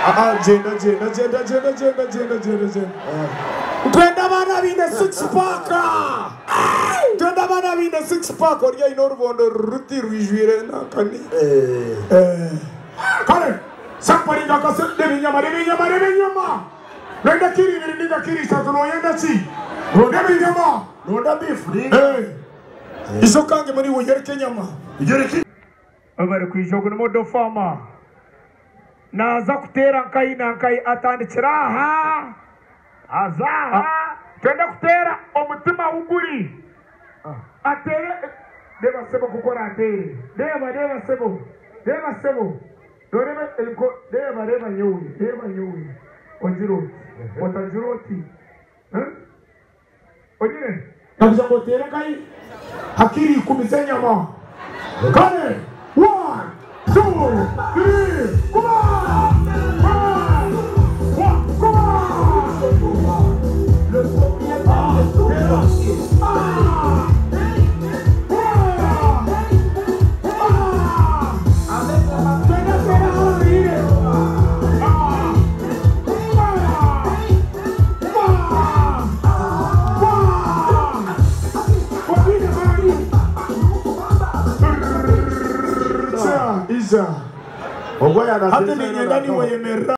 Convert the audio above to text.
Jenda. Twenda bana bine 6 pack. Twenda bana bine 6 pack. Orya inorubondo ruti rwijwire nakani. Kale. Sapari ngakase debinyama. Nenda kiri ninga kiri satuno yenda chi. Debinyama. Nonda beef. Isokange muri woyereke nyama. Yereke. Abari kwijogo n'imodo fama. Naza kutera nkai atandikira aha. Azaha. Twenda kutera omutima uguri. Atere deba sebo kukora atere. Deba sebo. Dorebe elko deba nyuyi. Onjiro. Otanjiroti. Ojire. Kabisa kutera kai. Hakiri kumisenya ma. Kale. 1, 2, 3. Come on. Isa. Ogoya na. Hata ni ndani wa